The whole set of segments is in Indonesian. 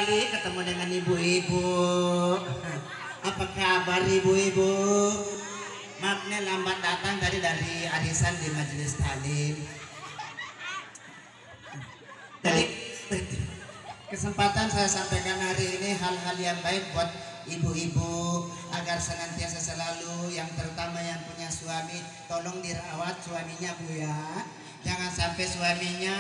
sekali ketemu dengan ibu-ibu. Apa kabar ibu-ibu? Maaf nih lambat datang dari arisan di majelis taklim. Jadi kesempatan saya sampaikan hari ini hal-hal yang baik buat ibu-ibu agar senantiasa selalu, yang terutama yang punya suami, tolong dirawat suaminya Bu ya. Jangan sampai suaminya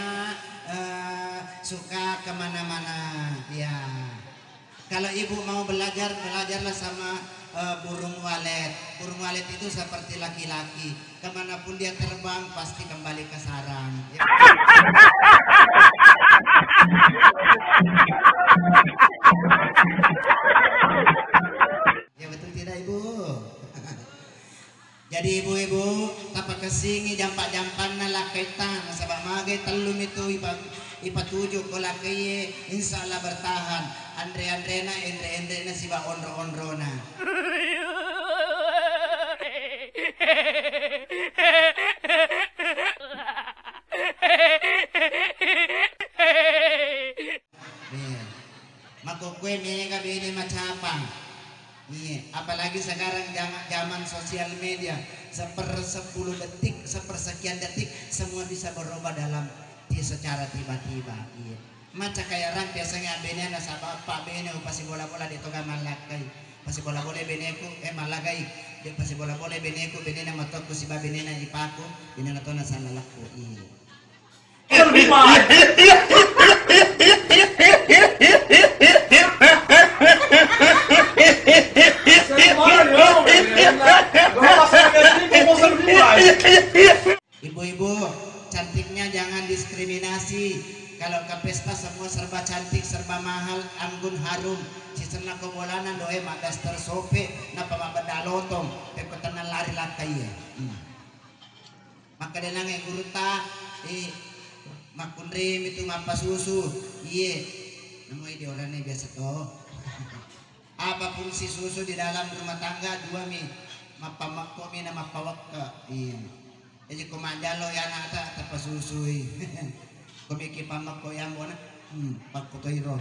suka kemana-mana ya. Kalau ibu mau belajar, belajarlah sama burung walet. Burung walet itu seperti laki-laki, kemanapun dia terbang pasti kembali ke sarang ya. Ya betul tidak ibu? Jadi ibu-ibu tapa kesingi jampak-jampan na lakaitan sabak magai telum itu ipa tujuh ko lakai insyaallah bertahan. Andre na si ba ondro na. Makukwe mega bini macapang. Iya, apalagi sekarang zaman sosial media, seper 10 detik, sepersekian detik semua bisa berubah secara tiba-tiba. Iya. Maca kayak orang biasanya bene na sa pak bene pasi bola-bola dito ka malakai. Pasi bola-bola bene ko malagay. Di pasi bola-bola bene ko bene na matok ko si ba bene na ipako, bene na to na sa lalako. Iya. Ibu-ibu, cantiknya jangan diskriminasi. Kalau ke pesta semua serba cantik, serba mahal, anggun harum. Sisena kebolanan doe madas tersope, napa mabadalotong, pekutan lari lakai ya. Maka denang guru ta, makundrim itu mapa susu, iye. Namun ide orangnya biasa toh. Apa fungsi susu di dalam rumah tangga? Dua mi, mapa makomi na mapa wakka. Iya. Jadi kumandalo ya anak ta tapa susui. Kumiki pamak ko yang bona. Pakotoiro.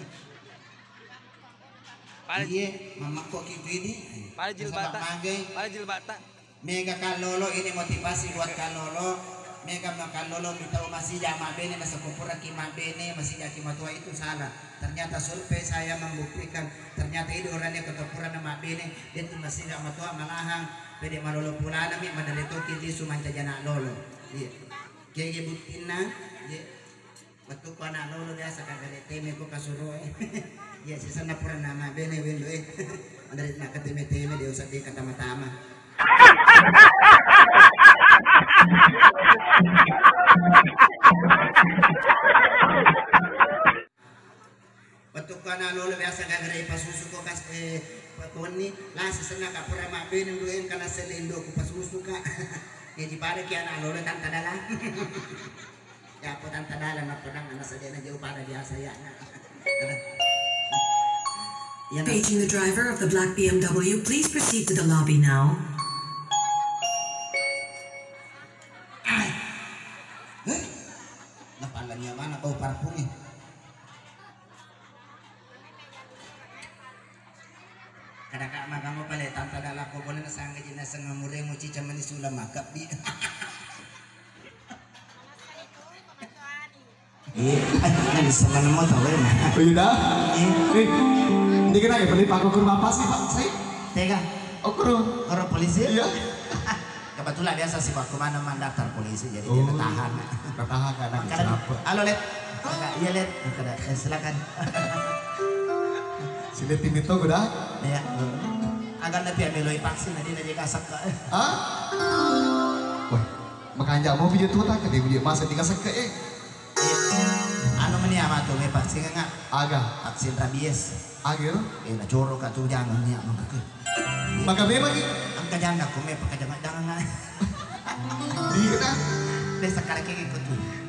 Iya, mama kok gitu ini. Para jilbata. Mega kalolo ini motivasi buat kalolo. Mega makalolo bitaw masih jama bene na sa kupura kima bene masih jaki matua itu salah. Ternyata survei saya membuktikan ternyata itu orangnya ketepura nama bene itu masih jama matua malahang pede malolo pula nami madalito kiti sumanta jana lolo. Iya. Kaya buktina, iya. Waktu ko anak lolo biasa kagak teme ko kasuro ya sisa na pura nama bene wendo madalit na kateme-teme dia usah di kata matama. Waktu ko anak lolo biasa kagak ipasusu ko kas patoni lah sisa na kapura ma bene duin kana selindo ko pasusu ka. Ya di pada ki anak lolo tan tadalang. Ya po tan tadalang na pudang ana sa na jauh pada biasa ya. Paging the driver of the black BMW, please proceed to the lobby now. Ay! Napalan niya mana kau parfum eh. Kadang-kadang kamu pala tanta dala ko boleh nasangga jina sa ngamure mo chicha manisula makap di. Ay, sama mo tahu ya. Udah. Ini kena ya beli paku kurma apa sih Pak? Saya. Tega. Oh kru. Orang polisi? Iya. Kebetulan biasa sih Pak kemana mandaftar polisi jadi dia bertahan. Bertahan karena kenapa? Halo Let. Iya Let. Silakan. Si Let tim itu udah. Ya. Agar nanti ambil vaksin nanti aja kasak. Hah? Wah, makanya mau video tuh tak ke video masa dikasih ke Ano man niya mato may vaksin nga Aga. vaksin rabies. Agil. Najoro ka to jangan niya magka. Magabi lagi. Ang kajanga ko may pagkajangan nga. Di na. Desa karake ko to.